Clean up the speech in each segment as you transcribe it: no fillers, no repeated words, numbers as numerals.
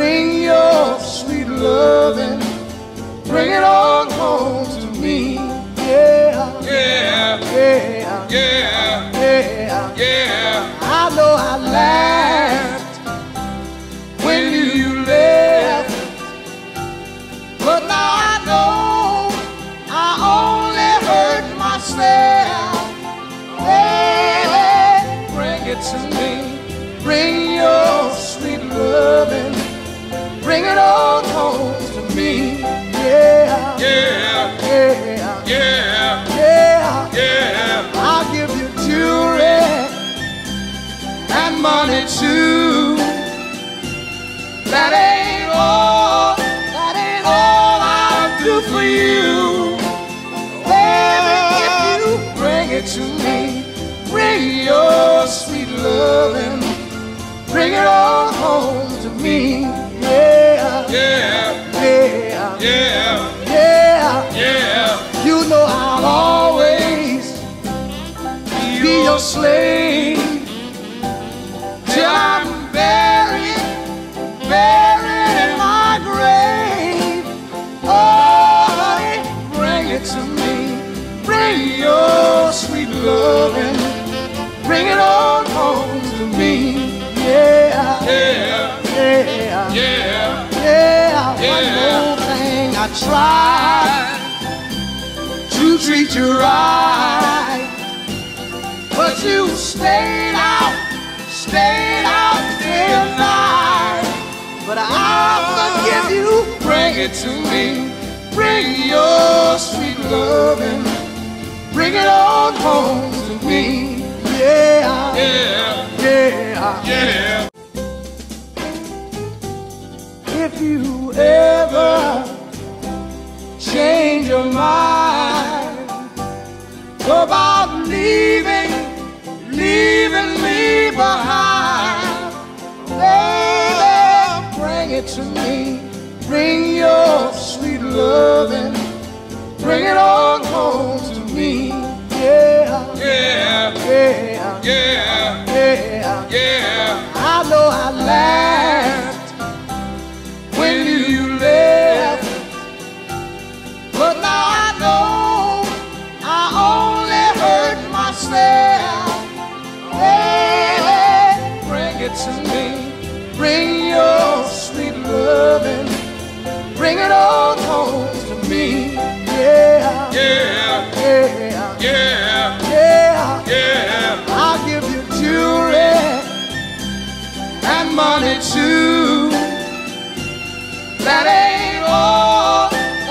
bring your sweet loving, bring it on home to me. Yeah, Yeah, yeah, yeah, yeah, yeah. I know I laughed when you left, but now I know I only hurt myself. Baby, bring it to me, bring your sweet loving, bring it on home to me. Yeah, Yeah, yeah, yeah, yeah, yeah. I'll give you jewelry and money too. That ain't all I'll do for you. Baby, if you bring it to me, bring your sweet loving, bring it all home to me. Yeah, Yeah, yeah, yeah, yeah, yeah. you know I'll always be your slave till I'm buried in my grave. Oh, honey, bring it to me, bring your sweet loving, bring it on home to me. Yeah, Yeah, yeah, yeah, yeah. One yeah. more thing I tried to treat you right, but you stayed out day and night. But I'll forgive you. Bring it to me, bring your sweet loving, bring it on home to me. Yeah, yeah, yeah, yeah. If you ever change your mind about leaving me behind, baby, bring it to me, bring your sweet loving, bring it on home to me. Yeah, Yeah, yeah, yeah, yeah, yeah. I know I laughed when you left, but now I know I only hurt myself. Baby, bring it to me, bring your sweet loving, bring it on home to me. Yeah, Yeah, yeah, yeah, yeah, yeah. I'll give you jewelry and money too. That ain't all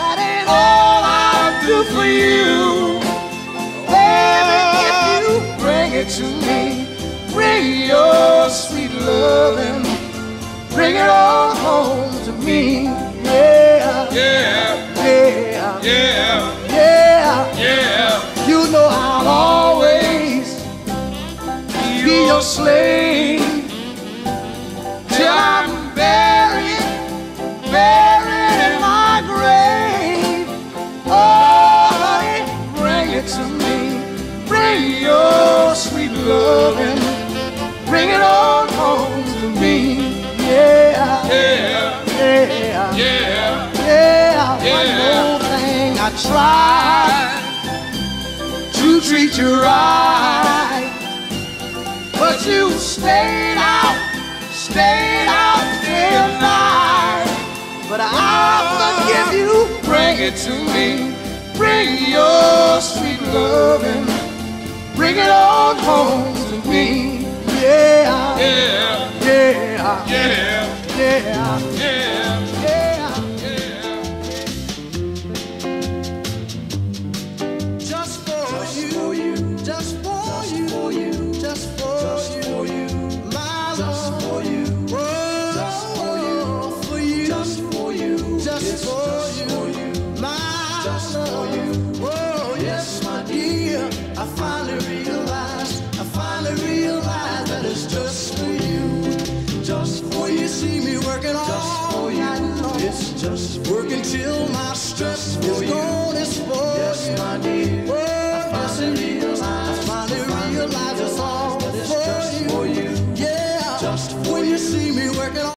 I'll do for you. Baby, if you bring it to me, bring your sweet loving, bring it all home to me. Yeah, Yeah, yeah, yeah, yeah, yeah. you know I'll always be your slave till I'm buried in my grave. Oh, honey, bring it to me, bring your sweet loving, bring it on home to me. Yeah, Yeah, yeah, yeah, yeah. One yeah. more thing I tried to treat you right, but you stayed out day and night. But I'll forgive you. Bring it to me, bring your sweet loving, bring it on home to me. Yeah, yeah, yeah, yeah, yeah, yeah, yeah. yeah. Just for you, just for you, just for you, my love. For you, just for you, just for you, just for you, my love. Oh yes, my dear, I finally realized that it's just for you, just for you. See me working all night long. It's just working till my stress is gone. It's for you, my dear.